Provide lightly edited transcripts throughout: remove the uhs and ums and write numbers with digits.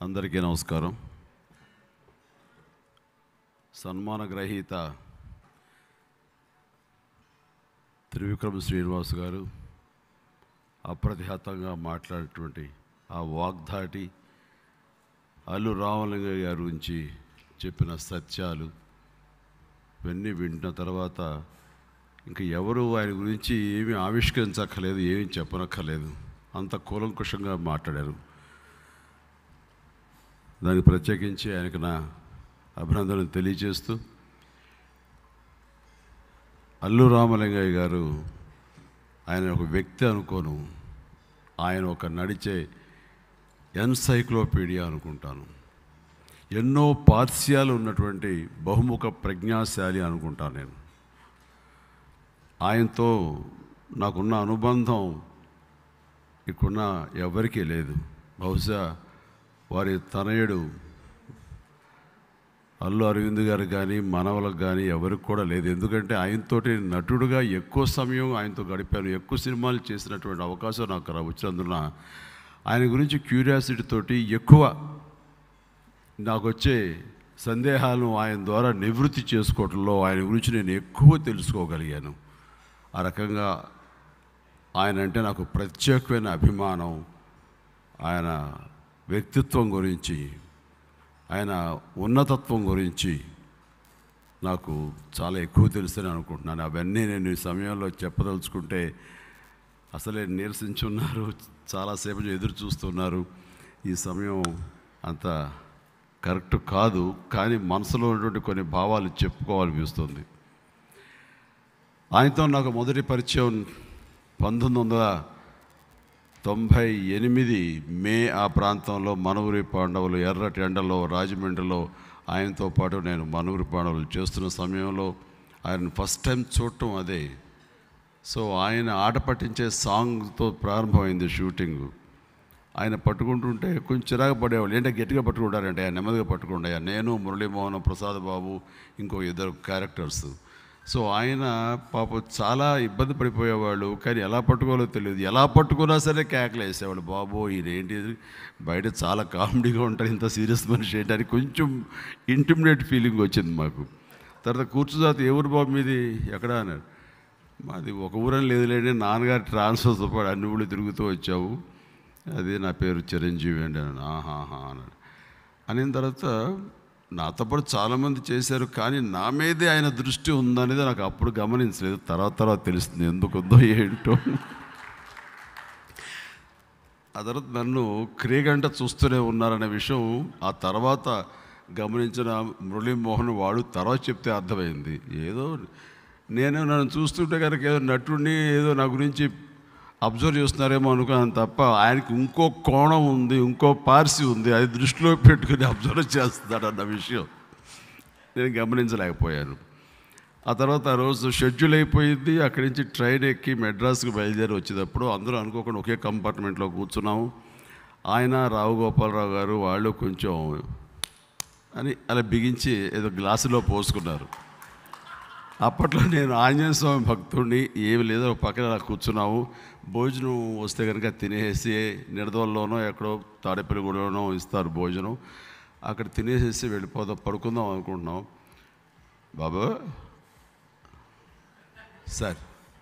అందరికీ నమస్కారం. సన్మాన గ్రహీత త్రివిక్రమ్ శ్రీనివాస్ గారు అప్రతిహతంగా మాట్లాడేటువంటి ఆ వాగ్ధాటి, అల్లు రామలింగయ్య గారి గురించి చెప్పిన సత్యాలు ఇవన్నీ వింటున్న తర్వాత ఇంకా ఎవరు ఆయన గురించి ఏమీ ఆవిష్కరించక్కర్లేదు, ఏమీ చెప్పనక్కర్లేదు. అంత కూలంకుషంగా మాట్లాడారు. దానికి ప్రత్యేకించి ఆయనకు నా అభినందనలు తెలియజేస్తూ, అల్లు రామలింగయ్య గారు ఆయన ఒక వ్యక్తి అనుకోను, ఆయన ఒక నడిచే ఎన్సైక్లోపీడియా అనుకుంటాను. ఎన్నో పార్శ్యాలు ఉన్నటువంటి బహుముఖ ప్రజ్ఞాశాలి అనుకుంటాను నేను. ఆయనతో నాకున్న అనుబంధం ఇక్కడున్న ఎవరికీ లేదు. బహుశా వారి తనయుడు అల్లు అరవింద్ గారు కానీ మనవలకు కానీ ఎవరికి కూడా లేదు. ఎందుకంటే ఆయనతోటి నటుడుగా ఎక్కువ సమయం ఆయనతో గడిపాను, ఎక్కువ సినిమాలు చేసినటువంటి అవకాశం నాకు వచ్చినందున ఆయన గురించి క్యూరియాసిటీ తోటి ఎక్కువ నాకు వచ్చే సందేహాలను ఆయన ద్వారా నివృత్తి చేసుకోవడంలో ఆయన గురించి నేను ఎక్కువ తెలుసుకోగలిగాను. ఆ రకంగా ఆయన అంటే నాకు ప్రత్యేకమైన అభిమానం. ఆయన వ్యక్తిత్వం గురించి, ఆయన ఉన్నతత్వం గురించి నాకు చాలా ఎక్కువ తెలుసని అనుకుంటున్నాను. అవన్నీ నేను ఈ సమయంలో చెప్పదలుచుకుంటే అసలే నీరసించున్నారు, చాలాసేపు ఎదురు చూస్తున్నారు. ఈ సమయం అంత కరెక్ట్ కాదు, కానీ మనసులో ఉన్నటువంటి కొన్ని భావాలు చెప్పుకోవాలనిపిస్తుంది. ఆయనతో నాకు మొదటి పరిచయం 1998 మే ఆ ప్రాంతంలో మనూరి పాండవులు ఎర్రటి ఎండలో రాజమండ్రిలో ఆయనతో పాటు నేను మనూరి పాండవులు చేస్తున్న సమయంలో ఆయన ఫస్ట్ టైం చూడటం అదే. సో ఆయన ఆట పట్టించే సాంగ్తో ప్రారంభమైంది షూటింగ్. ఆయన పట్టుకుంటుంటే కొంచెం చిరాకు పడేవాళ్ళు, ఏంటంటే గట్టిగా పట్టుకుంటారంటే ఆయన నెమ్మదిగా పట్టుకుంటాయా. నేను, మురళీమోహన్, ప్రసాద్ బాబు, ఇంకో 2 క్యారెక్టర్స్. సో ఆయన పాపం చాలా ఇబ్బంది పడిపోయేవాళ్ళు, కానీ ఎలా పట్టుకోవాలో తెలియదు. ఎలా పట్టుకున్నా సరే కేకలు వేసేవాళ్ళు, బాబో ఇదేంటి, బయట చాలా కామెడీగా ఉంటారు, ఇంత సీరియస్ మనిషి ఏంటని కొంచెం ఇంటిమిడేట్ ఫీలింగ్ వచ్చింది మాకు. తర్వాత కూర్చుదాత ఏ ఊరు బాబు మీది, ఎక్కడ అన్నాడు. మాది ఒక ఊరని లేదులేండి, నాన్నగారు ట్రాన్స్ఫర్తో పాటు అన్ని ఊళ్ళు తిరుగుతూ వచ్చావు, అది నా పేరు చిరంజీవి అండి అన్నాడు. ఆహాహా అన్నాడు. అనిన తర్వాత నాతో పాటు చాలామంది చేశారు, కానీ నా మీదే ఆయన దృష్టి ఉందనేది నాకు అప్పుడు గమనించలేదు. తర్వాత తెలుస్తుంది ఎందుకుందో ఏంటో. ఆ తర్వాత నన్ను క్రీగంట చూస్తూనే ఉన్నారనే విషయం ఆ తర్వాత గమనించిన మురళీమోహన్ వాడు తర్వాత చెప్తే అర్థమైంది. ఏదో నన్ను చూస్తుంటే కనుక ఏదో నటుడిని ఏదో నా గురించి అబ్జర్వ్ చేస్తున్నారేమో అనుకున్నాను తప్ప, ఆయనకి ఇంకో కోణం ఉంది, ఇంకో పార్సి ఉంది, అది దృష్టిలో పెట్టుకుని అబ్జర్వ్ చేస్తున్నాడు అన్న విషయం నేను గమనించలేకపోయాను. ఆ తర్వాత ఆ రోజు షెడ్యూల్ అయిపోయింది. అక్కడి నుంచి ట్రైన్ ఎక్కి మెడ్రాస్కి బయలుదేరి వచ్చేటప్పుడు అందరూ అనుకోకుండా ఒకే కంపార్ట్మెంట్లో కూర్చున్నాము. ఆయన, రావు గోపాలరావు గారు వాళ్ళు కొంచెం అని అలా బిగించి ఏదో గ్లాసులో పోసుకున్నారు. అప్పట్లో నేను ఆంజనేయ స్వామి భక్తుడిని, ఏమి లేదో పక్కన అలా కూర్చున్నాము. భోజనం వస్తే కనుక తినేసి నిడదవల్లోనో ఎక్కడో తాడేపల్లిగూడలోనో ఇస్తారు భోజనం, అక్కడ తినేసేసి వెళ్ళిపోదాం, పడుకుందాం అనుకుంటున్నాం. బాబు సార్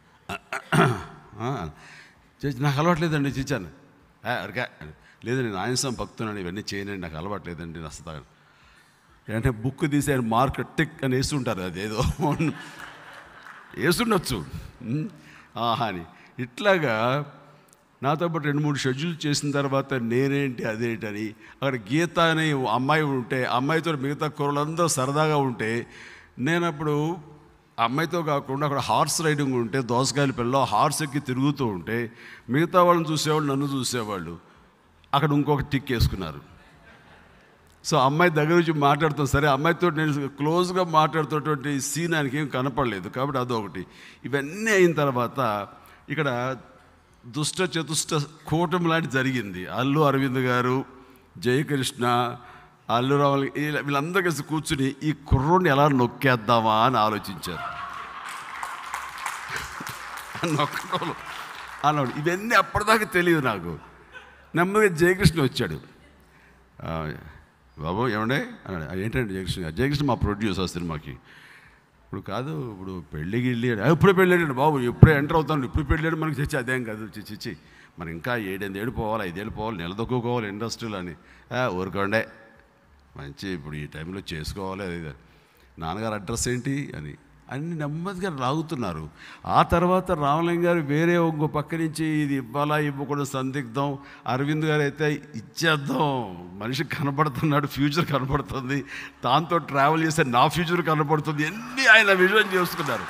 నాకు అలవాట్లేదండి చిచ్చాను అడిగా. లేదు నేను ఆంజనేయ స్వామి భక్తునని ఇవన్నీ చేయనండి, నాకు అలవాట్లేదండి నష్టత అంటే బుక్ తీసి ఆయన మార్క్ టిక్ అని వేస్తుంటారు, అదేదో వేస్తుండొచ్చు అని. ఇట్లాగా నాతో పాటు 2-3 షెడ్యూల్ చేసిన తర్వాత నేనేంటి అదేంటని అక్కడ గీత అనే అమ్మాయి ఉంటే, అమ్మాయితో మిగతా కుర్రలందరూ సరదాగా ఉంటే, నేను అప్పుడు అమ్మాయితో కాకుండా అక్కడ హార్స్ రైడింగ్ ఉంటే దోసకాయల పిల్ల హార్స్ ఎక్కి తిరుగుతూ ఉంటే మిగతా వాళ్ళని చూసేవాళ్ళు, నన్ను చూసేవాళ్ళు. అక్కడ ఇంకొక టిక్ వేసుకున్నారు. సో అమ్మాయి దగ్గర నుంచి మాట్లాడుతాం, సరే అమ్మాయితో నేను క్లోజ్గా మాట్లాడుతున్నటువంటి సీన్ ఆయనకి ఏం కనపడలేదు, కాబట్టి అదొకటి. ఇవన్నీ అయిన తర్వాత ఇక్కడ దుష్ట చతుష్ట కూటమి లాంటి జరిగింది. అల్లు అరవింద్ గారు, జయకృష్ణ, అల్లు రావాలి వీళ్ళందరూ కలిసి కూర్చుని ఈ కుర్రోడిని ఎలా నొక్కేద్దామా అని ఆలోచించారు. నొక్కడం అన్నాడు. ఇవన్నీ అప్పటిదాకా తెలియదు నాకు. నెమ్మదిగా జయకృష్ణ వచ్చాడు. బాబు ఏమండే అన్నాడు. ఏంటంటే జయకృష్ణ మా ప్రొడ్యూసర్ సినిమాకి. ఇప్పుడు కాదు, ఇప్పుడు పెళ్ళి గిళ్ళి ఎప్పుడే పెళ్ళాడు బాబు, ఎప్పుడే ఎంటర్ అవుతాను, ఇప్పుడు పెళ్ళాడు మనకి చచ్చి అదేం కాదు చిచ్చి మనం ఇంకా 7 ఏళ్ళు పోవాలి, 5 ఏళ్ళు పోవాలి, నిలదొక్కుకోవాలి ఇండస్ట్రీలో అని. ఊరుకోండే మంచి ఇప్పుడు ఈ టైంలో చేసుకోవాలి. అది నాన్నగారు అడ్రస్ ఏంటి అని అన్ని నెమ్మదిగా లాగుతున్నారు. ఆ తర్వాత రామలింగ గారు వేరే ఇంకో పక్క నుంచి ఇది ఇవ్వాలా ఇవ్వకూడదు సందిగ్ధం. అరవింద్ గారు అయితే ఇచ్చేద్దాం, మనిషి కనపడుతున్నాడు, ఫ్యూచర్ కనపడుతుంది, దాంతో ట్రావెల్ చేస్తే నా ఫ్యూచర్ కనపడుతుంది, అన్నీ ఆయన విజన్ చేసుకున్నారు.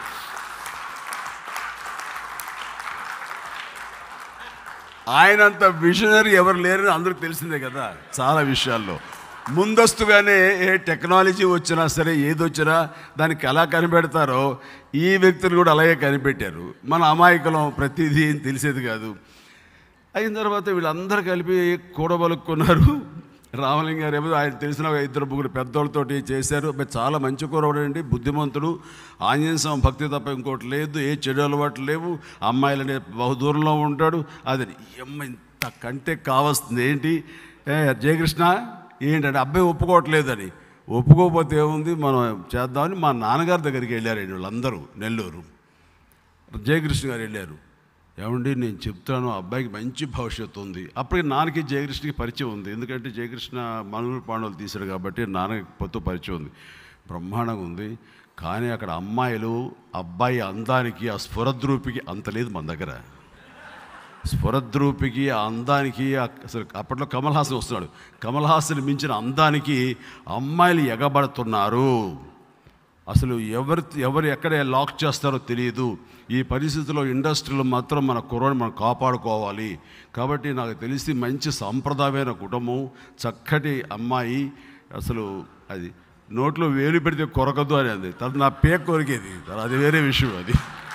ఆయనంత విజనరీ ఎవరు లేరని అందరికి తెలిసిందే కదా. చాలా విషయాల్లో ముందస్తుగానే ఏ టెక్నాలజీ వచ్చినా సరే, ఏది వచ్చినా దానికి ఎలా కనిపెడతారో ఈ వ్యక్తులు కూడా అలాగే కనిపెట్టారు. మన అమాయకులం, ప్రతిదీ తెలిసేది కాదు. అయిన తర్వాత వీళ్ళందరూ కలిపి కూడబలుక్కున్నారు. రామలింగ గారు ఏమో ఆయన తెలిసిన 2-3 పెద్దోళ్ళతోటి చేశారు. చాలా మంచి కూరవాడండి, బుద్ధిమంతుడు, ఆంజనేయ స్వామి భక్తి తప్ప ఇంకోటి లేదు, ఏ చెడు అలవాట్లు లేవు, అమ్మాయిలనే బహుదూరంలో ఉంటాడు. అది అమ్మ ఇంత కంటే కావాల్సింది ఏంటి? జయకృష్ణ ఏంటంటే అబ్బాయి ఒప్పుకోవట్లేదని. ఒప్పుకోకపోతే ఏముంది, మనం చేద్దామని మా నాన్నగారి దగ్గరికి వెళ్ళారండి వాళ్ళందరూ. నెల్లూరు జయకృష్ణ గారు వెళ్ళారు. ఏమండి నేను చెప్తాను, అబ్బాయికి మంచి భవిష్యత్తు ఉంది. అప్పటికి నాన్నకి జయకృష్ణకి పరిచయం ఉంది, ఎందుకంటే జయకృష్ణ మనూరు పాండవులు తీశాడు కాబట్టి నాన్నకి పొత్తు పరిచయం ఉంది, బ్రహ్మాండంగా ఉంది. కానీ అక్కడ అమ్మాయిలు అబ్బాయి అందానికి, ఆ స్ఫురద్రూపికి అంత లేదు మన దగ్గర. స్ఫురద్రూపికి, ఆ అందానికి, అసలు అప్పట్లో కమల్ హాసన్ వస్తున్నాడు, కమల్ హాసన్ మించిన అందానికి అమ్మాయిలు ఎగబడుతున్నారు. అసలు ఎవరు ఎక్కడ లాక్ చేస్తారో తెలియదు. ఈ పరిస్థితిలో ఇండస్ట్రీలో మాత్రం మన కుర్రని మనం కాపాడుకోవాలి. కాబట్టి నాకు తెలిసి మంచి సాంప్రదాయమైన కుటుంబం, చక్కటి అమ్మాయి, అసలు అది నోట్లో వేలు పెడితే కొరకదు అని అంది. తను నా పేక కొరికేది, అది వేరే విషయం. అది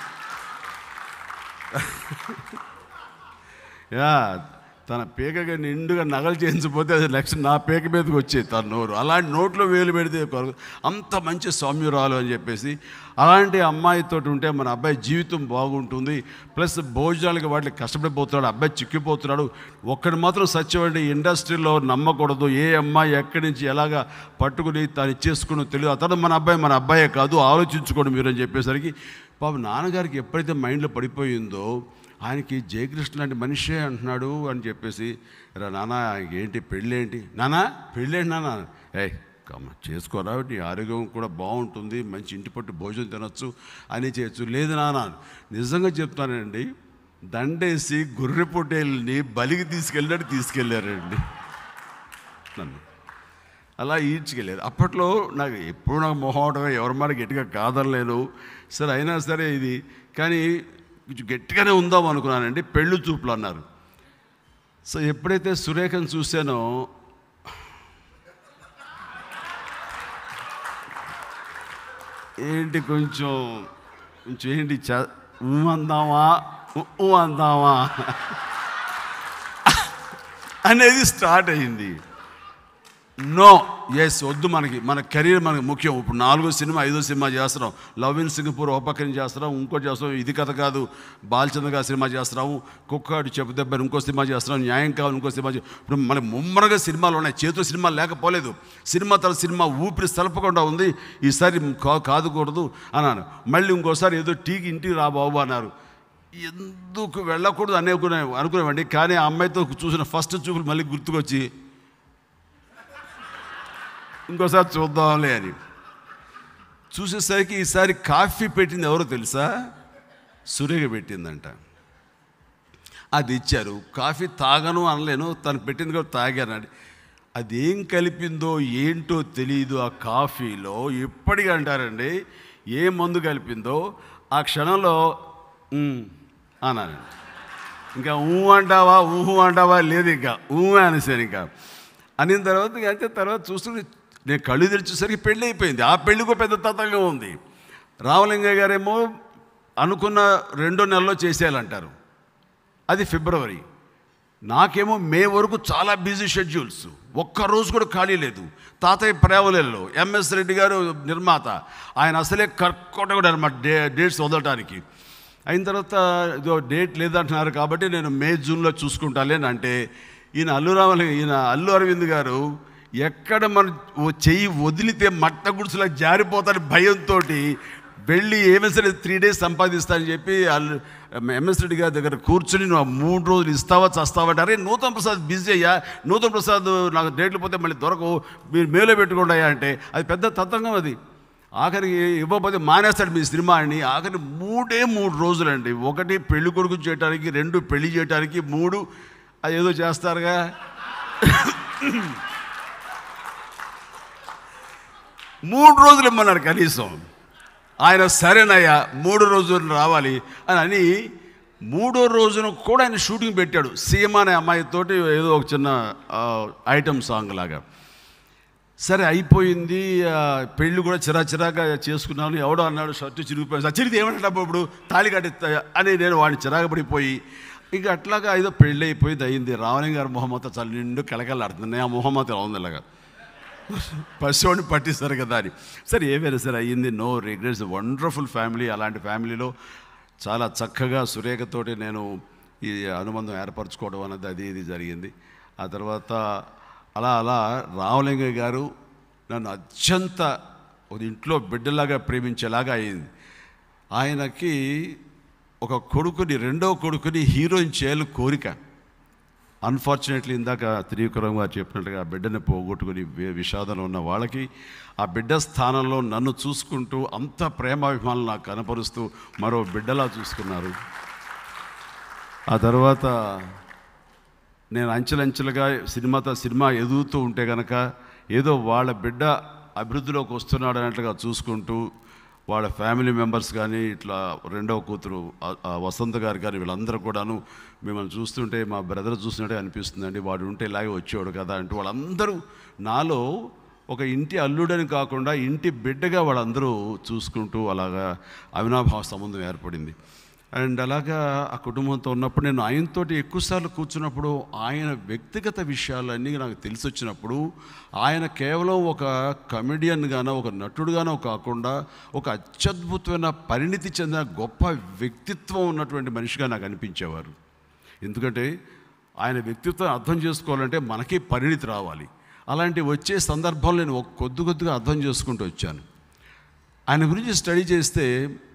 తన పేకగా నిండుగా నగలు చేయించకపోతే అది నెక్స్ట్ నా పేక మీదకి వచ్చేది తన నోరు. అలాంటి నోట్లో వేలు పెడితే అంత మంచి సౌమ్యురాలు అని చెప్పేసి, అలాంటి అమ్మాయితో ఉంటే మన అబ్బాయి జీవితం బాగుంటుంది. ప్లస్ భోజనాలకి వాటికి కష్టపడిపోతున్నాడు, అబ్బాయి చిక్కిపోతున్నాడు. ఒక్కడి మాత్రం సత్యమండి, ఇండస్ట్రీలో నమ్మకూడదు. ఏ అమ్మాయి ఎక్కడి నుంచి ఎలాగా పట్టుకుని తను ఇచ్చేసుకుని తెలియదు. అతను మన అబ్బాయే కాదు, ఆలోచించుకోండి మీరు అని చెప్పేసరికి పాపం నాన్నగారికి ఎప్పుడైతే మైండ్లో పడిపోయిందో, ఆయనకి జయకృష్ణ లాంటి మనిషే అంటున్నాడు అని చెప్పేసి, నాన్న ఏంటి పెళ్ళేంటి నాన్న, పెళ్ళేంటి నాన్న, చేసుకోరా, నీ ఆరోగ్యం కూడా బాగుంటుంది, మంచి ఇంటి పట్టు భోజనం తినొచ్చు అని చేయొచ్చు. లేదు నాన్న, నిజంగా చెప్తానండి, దండేసి గొర్రె పొట్టేళ్ళని బలికి తీసుకెళ్ళారండి నన్ను. అలా ఈడ్చుకెళ్ళారు. అప్పట్లో నాకు ఎప్పుడు మొహమాటంగా ఎవరి మాట గట్టిగా కాదనలేను. సరే అయినా సరే ఇది కానీ కొంచెం గట్టిగానే ఉందాం అనుకున్నానండి. పెళ్ళి చూపులు అన్నారు. సో ఎప్పుడైతే సురేఖను చూశానో, ఏంటి కొంచెం ఏంటి అందామా అనేది స్టార్ట్ అయ్యింది. నో, ఎస్ వద్దు, మన కెరీర్ మనకి ముఖ్యం. ఇప్పుడు 4వ సినిమా 5వ సినిమా చేస్తున్నాం, లవ్ ఇన్ సింగపూర్ ఒక పక్కన చేస్తున్నాం, ఇంకోటి చేస్తున్నాం, ఇది కథ కాదు బాలచంద్ర గారి సినిమా చేస్తున్నాము, కుక్కాడు చెప్పదెబ్బని ఇంకో సినిమా చేస్తున్నాం, న్యాయం కావాలి ఇంకో సినిమా. ఇప్పుడు మన ముమ్మరగా సినిమాలు ఉన్నాయి, చేతితో సినిమాలు లేకపోలేదు. సినిమా తర్వాత సినిమా ఊపిరి సలపకుండా ఉంది. ఈసారి కాదుకూడదు అన్నాను. మళ్ళీ ఇంకోసారి ఏదో టీకి ఇంటికి రా బాబు అన్నారు. ఎందుకు వెళ్ళకూడదు అనుకునేవండి. కానీ ఆ అమ్మాయితో చూసిన ఫస్ట్ చూపులు మళ్ళీ గుర్తుకొచ్చి ఇంకోసారి చూద్దాంలే అని చూసేసరికి ఈసారి కాఫీ పెట్టింది ఎవరో తెలుసా? సురేఖ పెట్టిందంట. అది ఇచ్చారు. కాఫీ తాగను అనలేను, తను పెట్టింది కూడా తాగానండి. అదేం కలిపిందో ఏంటో తెలియదు ఆ కాఫీలో. ఎప్పటికీ అంటారండి, ఏ మందు కలిపిందో ఆ క్షణంలో అన్నానండి. ఇంకా అంటావా లేదు, ఇంకా అనేసాను. ఇంకా అనిన తర్వాత చూస్తుంటే నేను కళ్ళు తెరిచేసరికి పెళ్ళి అయిపోయింది. ఆ పెళ్ళికో పెద్ద తతంగా ఉంది. రామలింగయ్య గారేమో అనుకున్న 2 నెలల్లో చేసేయాలంటారు, అది ఫిబ్రవరి. నాకేమో మే వరకు చాలా బిజీ షెడ్యూల్స్, ఒక్కరోజు కూడా ఖాళీ లేదు. తాతయ్య ప్రేవలలో ఎంఎస్ రెడ్డి గారు నిర్మాత, ఆయన అసలే కర్కోటకుడు అనమాట డేట్స్ వదలటానికి. అయిన తర్వాత ఇదో డేట్ లేదంటున్నారు కాబట్టి నేను మే జూన్లో చూసుకుంటాలే అని అంటే, ఈయన అల్లు అరవింద్ గారు ఎక్కడ మన చెయ్యి వదిలితే మట్ట గుడిసెలా జారిపోతాని భయంతో వెళ్ళి ఏమైనా సరే 3 days సంపాదిస్తానని చెప్పి ఎంఎస్ రెడ్డి గారి దగ్గర కూర్చుని నువ్వు 3 రోజులు ఇస్తావా చస్తావా అంటే, అరే నూతన్ ప్రసాద్ బిజీ అయ్యా, నూతన్ ప్రసాద్ నాకు డేట్లు పోతే మళ్ళీ దొరకవు, మీరు మేలో పెట్టుకోండి అయ్యా అంటే అది పెద్ద తతంగం. అది ఆఖరికి ఇవ్వకపోతే మానేస్తాడు మీ సినిమా అని. ఆఖరి 3 రోజులండి. 1 పెళ్లి కొడుకు చేయడానికి, 2 పెళ్లి చేయడానికి, 3 అది ఏదో చేస్తారుగా 3 రోజులు ఇమ్మన్నారు కనీసం. ఆయన సరేనయ్యా 3 రోజులు రావాలి అని 3వ రోజున కూడా ఆయన షూటింగ్ పెట్టాడు. సీమ అనే అమ్మాయితోటి ఏదో ఒక చిన్న ఐటమ్ సాంగ్ లాగా. సరే అయిపోయింది. పెళ్ళి కూడా చిరాగా చేసుకున్నాను. ఎవడో అన్నాడు షర్టు చిరిగిపోయింది. చిరిగితే ఏమంటా ఇప్పుడు తాళి కట్టిస్తా అని నేను వాడిని చిరాకు పడిపోయి ఇంకా అట్లాగా ఏదో పెళ్ళి అయిపోయింది అయింది. రామలింగ గారు మొహమ్మత చాలా నిండు కలకలాడుతుంది. ఆ మొహమ్మత ఎలా ఉంది ఇలాగా పసివాడిని పట్టిస్తారు కదా అని. సరే ఏమైనా సరే అయ్యింది. No regrets. Wonderful family. అలాంటి ఫ్యామిలీలో చాలా చక్కగా సురేఖతోటి నేను ఈ అనుబంధం ఏర్పరచుకోవడం అనేది అది ఇది జరిగింది. ఆ తర్వాత అలా రామలింగ గారు నన్ను అత్యంత ఒక ఇంట్లో బిడ్డలాగా ప్రేమించేలాగా అయింది. ఆయనకి ఒక కొడుకుని, 2వ కొడుకుని హీరోయిన్ చేయాలి కోరిక. అన్ఫార్చునేట్లీ ఇందాక త్రివిక్రమ్ గారు చెప్పినట్టుగా ఆ బిడ్డని పోగొట్టుకుని విషాదంలో ఉన్న వాళ్ళకి ఆ బిడ్డ స్థానంలో నన్ను చూసుకుంటూ అంత ప్రేమాభిమానులు నాకు కనపరుస్తూ మరో బిడ్డలా చూసుకున్నారు. ఆ తర్వాత నేను అంచెలంచెలుగా సినిమా ఎదుగుతూ ఉంటే కనుక ఏదో వాళ్ళ బిడ్డ అభివృద్ధిలోకి వస్తున్నాడు అన్నట్లుగా చూసుకుంటూ వాళ్ళ ఫ్యామిలీ మెంబర్స్ కానీ ఇట్లా 2వ కూతురు వసంత గారు కానీ వీళ్ళందరూ కూడాను మిమ్మల్ని చూస్తుంటే మా బ్రదర్ చూసినట్టే అనిపిస్తుందండి, వాడు ఉంటే ఇలాగే వచ్చేవాడు కదా అంటూ వాళ్ళందరూ నాలో ఒక ఇంటి అల్లుడని కాకుండా ఇంటి బిడ్డగా వాళ్ళందరూ చూసుకుంటూ అలాగా అవినాభావ సంబంధం ఏర్పడింది. అండ్ అలాగా ఆ కుటుంబంతో ఉన్నప్పుడు నేను ఆయనతోటి ఎక్కువసార్లు కూర్చున్నప్పుడు ఆయన వ్యక్తిగత విషయాలన్నీ నాకు తెలిసి వచ్చినప్పుడు ఆయన కేవలం ఒక కమెడియన్గానో ఒక నటుడుగానో కాకుండా ఒక అత్యద్భుతమైన పరిణితి చెందిన గొప్ప వ్యక్తిత్వం ఉన్నటువంటి మనిషిగా నాకు అనిపించేవారు. ఎందుకంటే ఆయన వ్యక్తిత్వం అర్థం చేసుకోవాలంటే మనకి పరిణితి రావాలి. అలాంటి వచ్చే సందర్భాలు నేను కొద్దిగా అర్థం చేసుకుంటూ వచ్చాను. ఆయన గురించి స్టడీ చేస్తే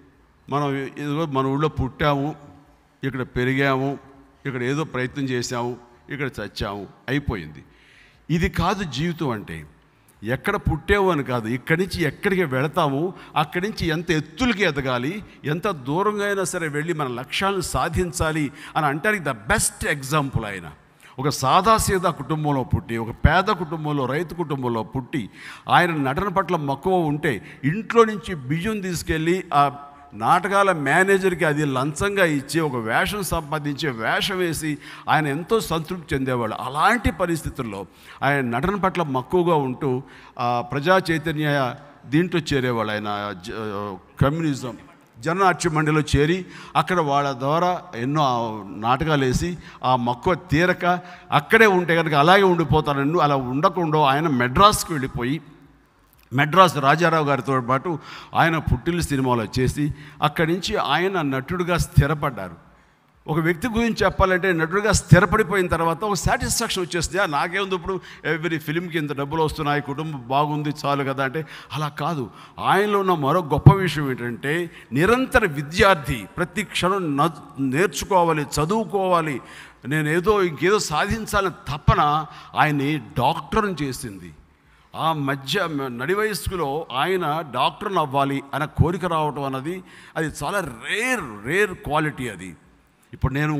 మన ఊళ్ళో పుట్టాము, ఇక్కడ పెరిగాము, ఇక్కడ ఏదో ప్రయత్నం చేశాము, ఇక్కడ చచ్చాము, అయిపోయింది. ఇది కాదు జీవితం అంటే. ఎక్కడ పుట్టాము అని కాదు, ఇక్కడి నుంచి ఎక్కడికి వెళతాము, అక్కడి నుంచి ఎంత ఎత్తులకి ఎదగాలి, ఎంత దూరంగా అయినా సరే వెళ్ళి మన లక్ష్యాలను సాధించాలి అని అంటానికి ద బెస్ట్ ఎగ్జాంపుల్ ఆయన. ఒక సాదాసీదా కుటుంబంలో పుట్టి, ఒక పేద కుటుంబంలో, రైతు కుటుంబంలో పుట్టి ఆయన నటన పట్ల మక్కువ ఉంటే ఇంట్లో నుంచి బియ్యం తీసుకెళ్ళి ఆ నాటకాల మేనేజర్కి అది లంచంగా ఇచ్చి ఒక వేషం సంపాదించి వేషం వేసి ఆయన ఎంతో సంతృప్తి చెందేవాళ్ళు. అలాంటి పరిస్థితుల్లో ఆయన నటన పట్ల మక్కువగా ఉంటూ ప్రజా చైతన్య దీంట్లో చేరేవాళ్ళు. ఆయన కమ్యూనిజం జననాట్య మండలిలో చేరి అక్కడ వాళ్ళ ద్వారా ఎన్నో నాటకాలు వేసి ఆ మక్కువ తీరక అక్కడే ఉంటే కనుక అలాగే ఉండిపోతానన్ను. అలా ఉండకుండా ఆయన మెడ్రాస్కి వెళ్ళిపోయి మెడ్రాస్ రాజారావు గారితో పాటు ఆయన పుట్టిల్లు సినిమాలో చేసి అక్కడి నుంచి ఆయన నటుడుగా స్థిరపడ్డారు. ఒక వ్యక్తి గురించి చెప్పాలంటే నటుడుగా స్థిరపడిపోయిన తర్వాత ఒక సాటిస్ఫాక్షన్ వచ్చేస్తుంది. నాకేముంది ఇప్పుడు ఎవ్రీ ఫిలింకి ఇంత డబ్బులు వస్తున్నాయి, కుటుంబం బాగుంది చాలు కదా అంటే అలా కాదు. ఆయనలో ఉన్న మరో గొప్ప విషయం ఏంటంటే నిరంతర విద్యార్థి, ప్రతి క్షణం నేర్చుకోవాలి, చదువుకోవాలి, నేను ఇంకేదో సాధించాలని తపన ఆయన్ని డాక్టర్ని చేసింది. ఆ మధ్య నడి వయస్సులో ఆయన డాక్టర్ని అవ్వాలి అనే కోరిక రావటం అన్నది అది చాలా రేర్ క్వాలిటీ. అది ఇప్పుడు నేను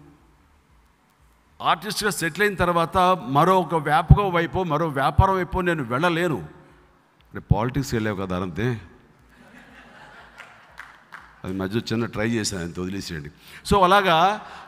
ఆర్టిస్ట్గా సెటిల్ అయిన తర్వాత మరొక వ్యాపకం వైపు, మరో వ్యాపారం వైపు నేను వెళ్ళలేను. పాలిటిక్స్ వెళ్ళావు కదా అంతే, అది మధ్య చిన్న ట్రై చేశాను, అంత వదిలేసేయండి. సో అలాగా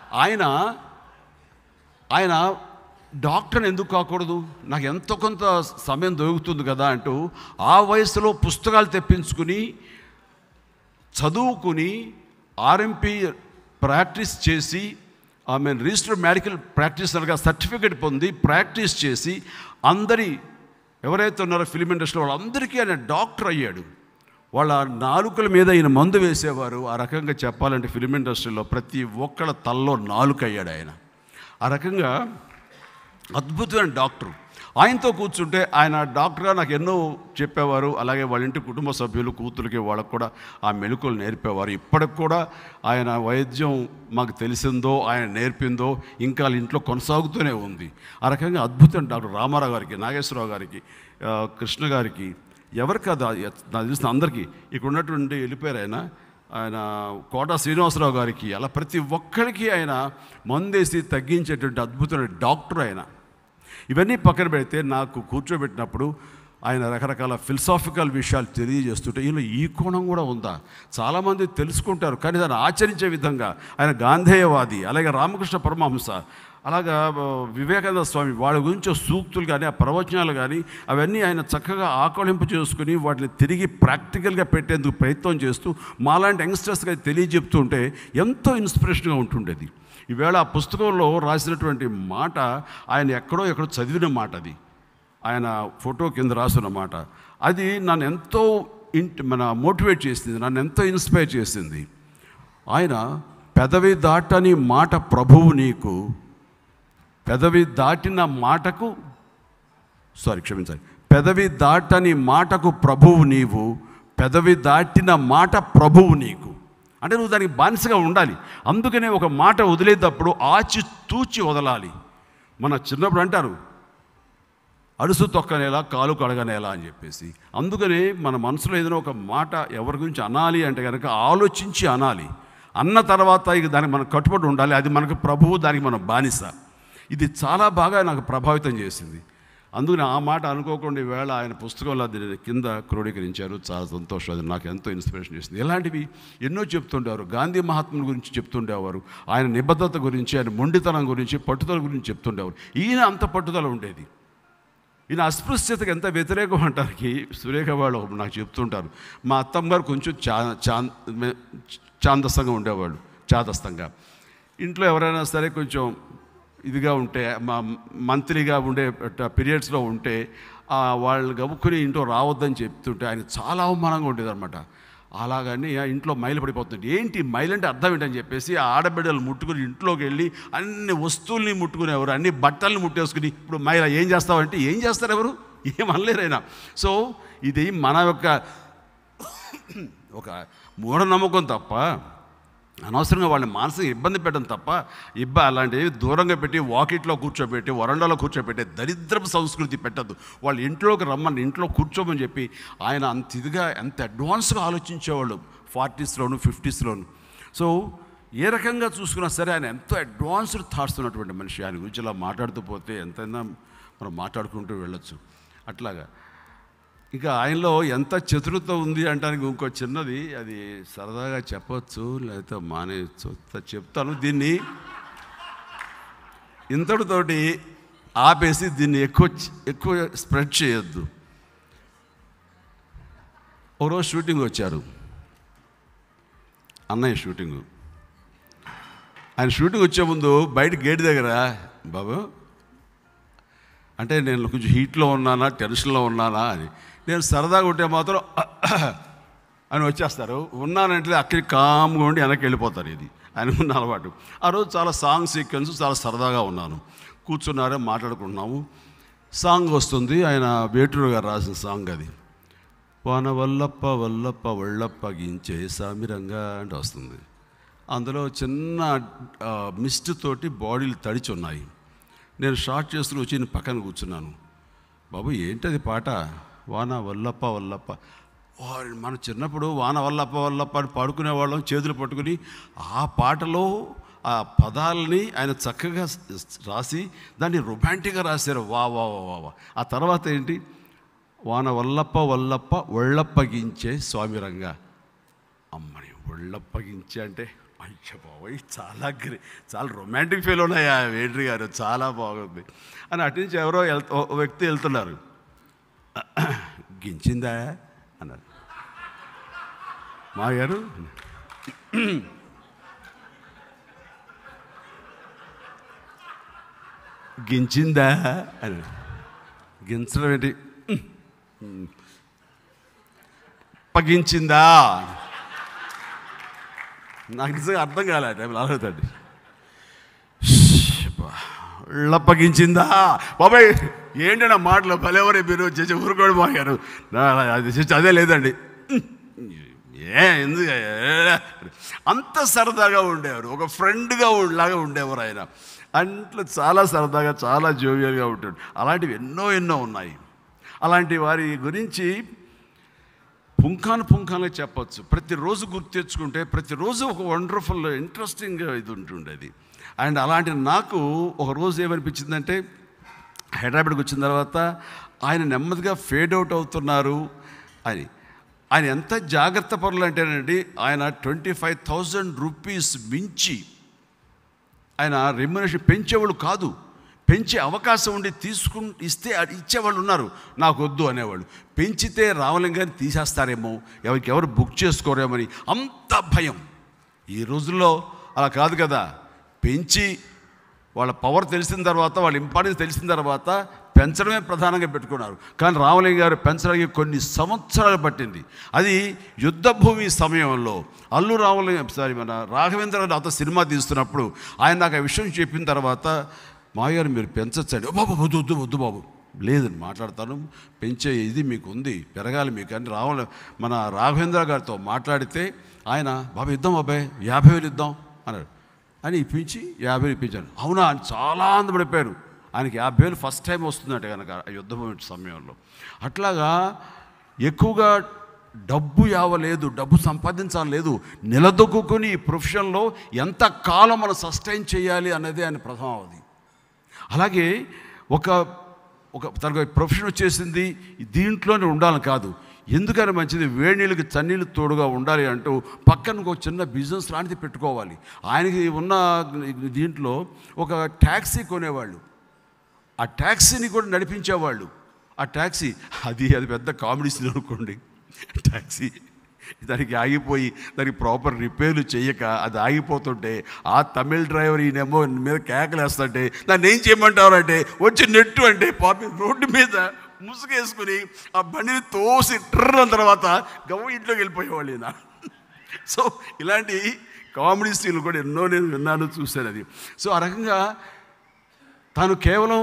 ఆయన డాక్టర్ని ఎందుకు కాకూడదు, నాకు ఎంతో కొంత సమయం దొరుకుతుంది కదా అంటూ ఆ వయసులో పుస్తకాలు తెప్పించుకుని చదువుకుని ఆర్ఎంపీ ప్రాక్టీస్ చేసి రిజిస్టర్డ్ మెడికల్ ప్రాక్టీసర్గా సర్టిఫికేట్ పొంది ప్రాక్టీస్ చేసి అందరి ఎవరైతే ఉన్నారో ఫిలిం ఇండస్ట్రీలో వాళ్ళందరికీ ఆయన డాక్టర్ అయ్యాడు. వాళ్ళ నాలుకల మీద ఆయన మందు వేసేవారు. ఆ రకంగా చెప్పాలంటే ఫిలిం ఇండస్ట్రీలో ప్రతి ఒక్కళ్ళ తల్లో నాలుక అయ్యాడు ఆయన. ఆ రకంగా అద్భుతమైన డాక్టర్. ఆయనతో కూర్చుంటే ఆయన డాక్టర్గా నాకు ఎన్నో చెప్పేవారు. అలాగే వాళ్ళ ఇంటి కుటుంబ సభ్యులు కూతురికి వాళ్ళకు కూడా ఆ మెలకువలు నేర్పేవారు. ఇప్పటికి కూడా ఆయన వైద్యం మాకు తెలిసిందో ఆయన నేర్పిందో ఇంకా వాళ్ళ ఇంట్లో కొనసాగుతూనే ఉంది. ఆ రకంగా అద్భుతమైన డాక్టర్ రామారావు గారికి, నాగేశ్వరరావు గారికి, కృష్ణ గారికి, ఎవరికి కాదు నాకు తెలిసిన అందరికీ ఇక్కడ ఉన్నటువంటి వెళ్ళిపోయారు. ఆయన కోట శ్రీనివాసరావు గారికి, అలా ప్రతి ఒక్కరికి ఆయన మందేసి తగ్గించేటువంటి అద్భుతమైన డాక్టర్ ఆయన. ఇవన్నీ పక్కన పెడితే నాకు కూర్చోబెట్టినప్పుడు ఆయన రకరకాల ఫిలసాఫికల్ విషయాలు తెలియజేస్తుంటే ఈలో ఈ కోణం కూడా ఉందా, చాలామంది తెలుసుకుంటారు కానీ దాన్ని ఆచరించే విధంగా ఆయన గాంధేయవాది. అలాగే రామకృష్ణ పరమహంస, అలాగా వివేకానంద స్వామి, వాళ్ళ గురించి సూక్తులు కానీ ఆ ప్రవచనాలు కానీ అవన్నీ ఆయన చక్కగా ఆకళింపు చేసుకుని వాటిని తిరిగి ప్రాక్టికల్గా పెట్టేందుకు ప్రయత్నం చేస్తూ మాలాంటి యంగ్స్టర్స్గా తెలియజెప్తుంటే ఎంతో ఇన్స్పిరేషన్గా ఉంటుండేది. ఈవేళ ఆ పుస్తకంలో రాసినటువంటి మాట ఆయన ఎక్కడో చదివిన మాట, అది ఆయన ఫోటో కింద రాసిన మాట. అది నన్ను ఎంతో మోటివేట్ చేసింది, నన్ను ఎంతో ఇన్స్పైర్ చేసింది. ఆయన పెదవి దాటని మాట ప్రభువు నీకు, పెదవి దాటిన మాటకు పెదవి దాటని మాటకు ప్రభువు నీవు, పెదవి దాటిన మాట ప్రభువు నీకు. అంటే నువ్వు దానికి బానిసగా ఉండాలి. అందుకనే ఒక మాట వదిలేటప్పుడు ఆచి తూచి వదలాలి. మన చిన్నప్పుడు అంటారు అడుసు తొక్కనేలా కాలు కడగనేలా అని చెప్పేసి. అందుకనే మన మనసులో ఏదైనా ఒక మాట ఎవరి గురించి అనాలి అంటే కనుక ఆలోచించి అనాలి. అన్న తర్వాత ఇక దానికి మనం కట్టుబడి ఉండాలి. అది మనకు ప్రభువు, దానికి మనం బానిస. ఇది చాలా బాగా నాకు ప్రభావితం చేసింది. అందుకని ఆ మాట అనుకోకుండా ఈవేళ ఆయన పుస్తకంలో అది కింద క్రోడీకరించారు. చాలా సంతోషం. అది నాకు ఎంతో ఇన్స్పిరేషన్ చేసింది. ఇలాంటివి ఎన్నో చెప్తుండేవారు. గాంధీ మహాత్ముల గురించి చెప్తుండేవారు, ఆయన నిబద్ధత గురించి, ఆయన మొండితనం గురించి, పట్టుదల గురించి చెప్తుండేవారు. ఈయన అంత పట్టుదల ఉండేది. ఈయన అస్పృశ్యతకు ఎంత వ్యతిరేకం అంటానికి సురేఖ వాళ్ళు నాకు చెప్తుంటారు. మా అత్తమ్మ గారు కొంచెం చాందస్తంగా ఉండేవాళ్ళు, చాదస్తంగా. ఇంట్లో ఎవరైనా సరే కొంచెం ఇదిగా ఉంటే, మా మంత్లీగా ఉండే పీరియడ్స్లో ఉంటే వాళ్ళు గబుక్కుని ఇంట్లో రావద్దని చెప్తుంటే ఆయన చాలా అవమానంగా ఉండేది అనమాట. అలాగని ఇంట్లో మైలు పడిపోతుంది. ఏంటి మైలు అంటే అర్థం ఏంటని చెప్పేసి ఆ ఆడబిడ్డలు ముట్టుకుని ఇంట్లోకి వెళ్ళి అన్ని వస్తువుల్ని ముట్టుకునేవారు, అన్ని బట్టల్ని ముట్టేసుకుని ఇప్పుడు మైల ఏం చేస్తావంటే ఏం చేస్తారు, ఎవరు ఏమనలేరైనా. సో ఇది మన యొక్క ఒక మూఢనమ్మకం తప్ప, అనవసరంగా వాళ్ళని మానసికంగా ఇబ్బంది పెట్టడం తప్ప, అలాంటివి దూరంగా పెట్టి వాకిట్లో కూర్చోబెట్టి వరండాలో కూర్చోబెట్టే దరిద్రపు సంస్కృతి పెట్టద్దు. వాళ్ళు ఇంట్లోకి రమ్మని, ఇంట్లో కూర్చోమని చెప్పి ఆయన అంత ఇదిగా, ఎంత అడ్వాన్స్గా ఆలోచించేవాళ్ళు 40స్లోను 50స్లోను. సో ఏ రకంగా చూసుకున్నా సరే ఆయన ఎంతో అడ్వాన్స్డ్ థాట్స్ ఉన్నటువంటి మనిషి. ఆయన గురించి ఇలా మాట్లాడుతూ పోతే ఎంతైనా మనం మాట్లాడుకుంటూ వెళ్ళొచ్చు. అట్లాగా ఇక ఆయనలో ఎంత చతురత ఉంది అంటానికి ఇంకో చిన్నది, అది సరదాగా చెప్పచ్చు లేకపోతే మానేయచ్చు, చెప్తాను. దీన్ని ఇంతటితోటి ఆపేసి దీన్ని ఎక్కువ స్ప్రెడ్ చేయొద్దు. ఒకరోజు షూటింగ్ వచ్చారు, అన్నయ్య షూటింగు. ఆయన షూటింగ్ వచ్చే ముందు బయట గేట్ దగ్గర, బాబు అంటే నేను కొంచెం హీట్లో ఉన్నానా, టెన్షన్లో ఉన్నానా అని, నేను సరదాగా ఉంటే మాత్రం అని వచ్చేస్తారు. ఉన్నానంటే అక్కడికి కామ్గా ఉండి వెనక్కి వెళ్ళిపోతారు. ఇది ఆయనకున్న అలవాటు. ఆ రోజు చాలా సాంగ్ సీక్వెన్స్, చాలా సరదాగా ఉన్నాను. కూర్చున్నారే మాట్లాడుకుంటున్నాము. సాంగ్ వస్తుంది, ఆయన వేటూరు గారు రాసిన సాంగ్ అది. వాన వల్లప్ప వల్లప్ప ఒళ్ళప్పగించే సామిరంగా అంటే వస్తుంది. అందులో చిన్న మిస్ట్ తోటి బాడీలు తడిచి ఉన్నాయి. నేను షార్ట్ చేస్తూ వచ్చి నేను పక్కన కూర్చున్నాను. బాబు ఏంటది పాట, వాన వల్లప్ప వల్లప్ప. మన చిన్నప్పుడు వాన వల్లప్ప వల్లప్ప అని పాడుకునేవాళ్ళం చేతులు పట్టుకుని. ఆ పాటలో ఆ పదాలని ఆయన చక్కగా రాసి దాన్ని రొమాంటిక్గా రాశారు. వా వా వా వా. ఆ తర్వాత ఏంటి, వాన వల్లప్ప వల్లప్ప ఒళ్ళప్పగించే స్వామిరంగా. అమ్మని ఒళ్ళప్పగించే అంటే అయ్య బాబోయ్, చాలా రొమాంటిక్ ఫీల్ ఉన్నాయి ఆ వేడ్రి గారు, చాలా బాగుంది అని. అటు నుంచి ఎవరో వ్యక్తి వెళ్తున్నారు. గించిందా అన్నారు. మా గారు గించిందా అని. గించడం ఏంటి, పగించిందా, నాకు నిజంగా అర్థం కాలే టైంలో. అలాగండి లప్పగించిందా బాబాయ్? ఏంటన్నా మాటలు భలేవరే మీరు చేసి ఊరుకోడు బాగారు. అది చేసి అదే లేదండి. ఎందుకు అంత సరదాగా ఉండేవారు, ఒక ఫ్రెండ్గా లాగా ఉండేవారు ఆయన. అంట్లో చాలా సరదాగా, చాలా జోవియల్గా ఉంటాడు. అలాంటివి ఎన్నో ఎన్నో ఉన్నాయి. అలాంటి వారి గురించి పుంఖానుగా చెప్పచ్చు. ప్రతిరోజు గుర్తు తెచ్చుకుంటే ప్రతిరోజు ఒక వండర్ఫుల్ ఇంట్రెస్టింగ్ ఇది ఉంటుండేది. అండ్ అలాంటి నాకు ఒకరోజు ఏమనిపించిందంటే, హైదరాబాద్కి వచ్చిన తర్వాత ఆయన నెమ్మదిగా ఫేడ్ అవుట్ అవుతున్నారు అని. ఆయన ఎంత జాగ్రత్త పరులు అంటేనండి, ఆయన 25,000 రూపీస్ మించి ఆయన రెమ్యునరేషన్ పెంచేవాళ్ళు కాదు. పెంచే అవకాశం ఉండి ఇస్తే ఇచ్చేవాళ్ళు ఉన్నారు. నాకు వద్దు అనేవాళ్ళు. పెంచితే రామలింగాన్ని తీసేస్తారేమో, ఎవరు బుక్ చేసుకోరేమని అంత భయం. ఈ రోజుల్లో అలా కాదు కదా. పెంచి వాళ్ళ పవర్ తెలిసిన తర్వాత, వాళ్ళ ఇంపార్టెన్స్ తెలిసిన తర్వాత పెంచడమే ప్రధానంగా పెట్టుకున్నారు. కానీ రామలింగ గారు పెంచడానికి కొన్ని సంవత్సరాలు పట్టింది. అది యుద్ధభూమి సమయంలో మన రాఘవేంద్ర గారు నాతో సినిమా తీస్తున్నప్పుడు ఆయన నాకు ఆ విషయం చెప్పిన తర్వాత, మాయారు మీరు పెంచచ్చండి. బాబు వద్దు వద్దు వద్దు బాబు, లేదని మాట్లాడతాను, పెంచే ఇది మీకు ఉంది, పెరగాలి మీకు అని మన రాఘవేంద్ర గారితో మాట్లాడితే ఆయన, బాబు ఇద్దాం బాబాయ్, 50,000 ఇద్దాం అన్నాడు. అని ఇప్పించి 50,000 ఇప్పించాను. అవునా అని చాలా ఆనందపడిపోయారు. ఆయనకి 50,000 ఫస్ట్ టైం వస్తుందంట కనుక యుద్ధభూమి సమయంలో. అట్లాగా ఎక్కువగా డబ్బు యావలేదు, డబ్బు సంపాదించాలి లేదు, నిలదొక్కుని ఈ ప్రొఫెషన్లో ఎంత కాలం మనం సస్టైన్ చేయాలి అన్నదే ఆయన ప్రథమావధి. అలాగే తనకు ప్రొఫెషన్ వచ్చేసింది, దీంట్లోనే ఉండాలని కాదు. ఎందుకని మంచిది, వేడి నీళ్ళకి చన్నీళ్ళు తోడుగా ఉండాలి అంటూ పక్కన ఒక చిన్న బిజినెస్ లాంటిది పెట్టుకోవాలి. ఆయనకి ఉన్న దీంట్లో ఒక ట్యాక్సీ కొనేవాళ్ళు, ఆ ట్యాక్సీని కూడా నడిపించేవాళ్ళు. ఆ ట్యాక్సీ అది పెద్ద కామెడీ సీన్ అనుకోండి. ట్యాక్సీ దానికి ఆగిపోయి దానికి ప్రాపర్ రిపేర్లు చేయక అది ఆగిపోతుంటే ఆ తమిళ డ్రైవర్ ఈయనేమో మీద కేకలేస్తుంటే, దాన్ని ఏం చేయమంటారు అంటే, వచ్చి నెట్టు అంటే పాపి రోడ్డు మీద ముసుగేసుకుని ఆ బండిని తోసి ట్రర్ అన్న తర్వాత గవ్వ ఇంట్లోకి వెళ్ళిపోయేవాళ్ళు ఈయన. సో ఇలాంటి కామెడీ సీన్లు కూడా ఎన్నో నేను విన్నాను, చూశాను. అది సో ఆ రకంగా తాను కేవలం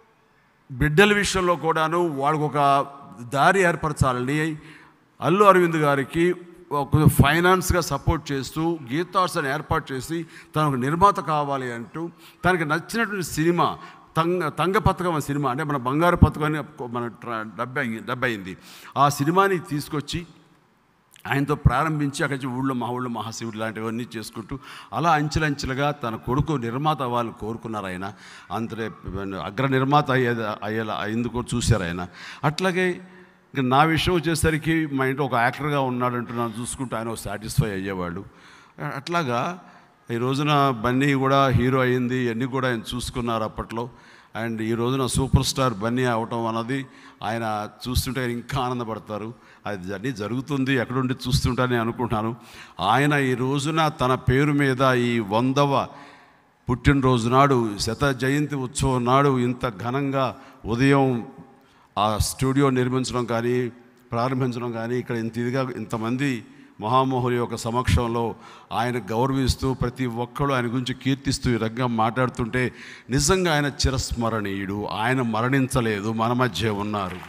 బిడ్డల విషయంలో కూడాను వాళ్ళకు ఒక దారి ఏర్పరచాలని అల్లు అరవింద్ గారికి కొంచెం ఫైనాన్స్గా సపోర్ట్ చేస్తూ గీతార్ట్స్ అని ఏర్పాటు చేసి తనకు నిర్మాత కావాలి అంటూ తనకు నచ్చినటువంటి సినిమా తంగ పథకం అనే సినిమా, అంటే మన బంగారు పథకం అని మన డబ్బు అయింది. ఆ సినిమాని తీసుకొచ్చి ఆయనతో ప్రారంభించి అక్కడి నుంచి ఊళ్ళో మహాశివుడు లాంటివన్నీ చేసుకుంటూ అలా అంచెలంచెలుగా తన కొడుకు నిర్మాత వాళ్ళు కోరుకున్నారు. ఆయన అంతే అగ్ర నిర్మాత అయ్యేలా ఎందుకో చూశారు ఆయన. అట్లాగే ఇంకా నా విషయం వచ్చేసరికి మా ఇంట్లో ఒక యాక్టర్గా ఉన్నాడంటూ నన్ను చూసుకుంటూ ఆయన సాటిస్ఫై అయ్యేవాడు. అట్లాగా ఈ రోజున బన్నీ కూడా హీరో అయింది, అన్నీ కూడా ఆయన చూసుకున్నారు అప్పట్లో. అండ్ ఈ రోజున సూపర్ స్టార్ బన్నీ అవటం అన్నది ఆయన చూస్తుంటే ఇంకా ఆనందపడతారు. అది అన్నీ జరుగుతుంది, ఎక్కడుండి చూస్తుంటానని అనుకుంటున్నాను. ఆయన ఈ రోజున తన పేరు మీద ఈ 100వ పుట్టినరోజు నాడు, శత జయంతి ఉత్సవం నాడు ఇంత ఘనంగా ఉదయం ఆ స్టూడియో నిర్మించడం కానీ ప్రారంభించడం కానీ, ఇక్కడ ఇంతమంది మహామోహుల యొక్క సమక్షంలో ఆయన గౌరవిస్తూ ప్రతి ఒక్కరు ఆయన గురించి కీర్తిస్తూ ఈ రకంగా మాట్లాడుతుంటే నిజంగా ఆయన చిరస్మరణీయుడు. ఆయన మరణించలేదు, మన మధ్య ఉన్నారు.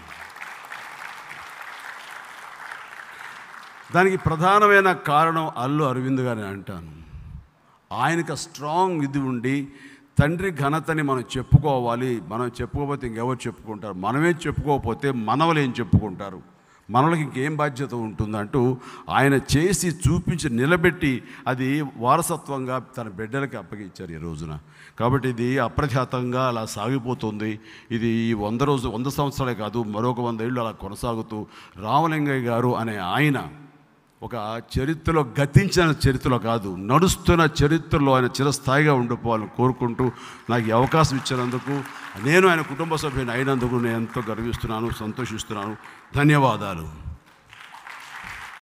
దానికి ప్రధానమైన కారణం అల్లు అరవింద్ గారిని అంటాను. ఆయనకు స్ట్రాంగ్ ఇది ఉండి, తండ్రి ఘనతని మనం చెప్పుకోవాలి, మనం చెప్పుకోకపోతే ఇంకెవరు చెప్పుకుంటారు, మనమే చెప్పుకోకపోతే మనవలు ఏం చెప్పుకుంటారు, మనలకి ఇంకేం బాధ్యత ఉంటుందంటూ ఆయన చేసి చూపించి నిలబెట్టి అది వారసత్వంగా తన బిడ్డలకి అప్పగించారు ఈ రోజున. కాబట్టి ఇది అప్రఖ్యాతంగా అలా సాగిపోతుంది. ఇది 100 సంవత్సరాలే కాదు, మరొక 100 ఏళ్ళు అలా కొనసాగుతూ రామలింగయ్య గారు అనే ఆయన ఒక చరిత్రలో గతించిన చరిత్రలో కాదు, నడుస్తున్న చరిత్రలో ఆయన చిరస్థాయిగా ఉండిపోవాలని కోరుకుంటూ నాకు ఈ అవకాశం ఇచ్చినందుకు, నేను ఆయన కుటుంబ సభ్యుని అయినందుకు నేను ఎంతో గర్విస్తున్నాను, సంతోషిస్తున్నాను. ధన్యవాదాలు.